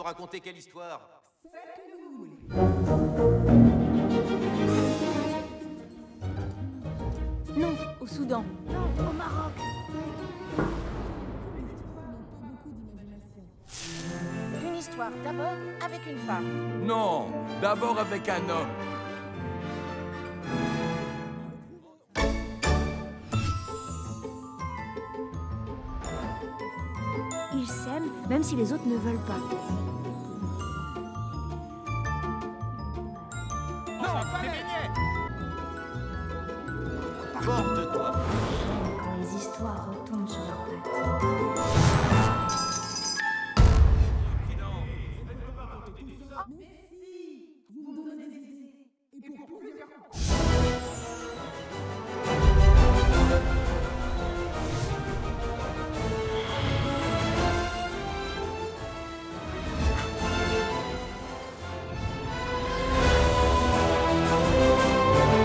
raconter quelle histoire? Non, au Soudan. Non, au Maroc. Une histoire d'abord avec une femme. Non, d'abord avec un homme. Ils s'aiment, même si les autres ne veulent pas. Non, pas les beignets. Porte-toi. Quand les histoires retombent sur leurs pattes.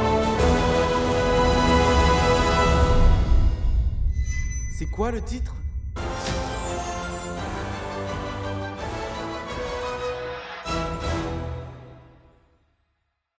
C'est quoi le titre?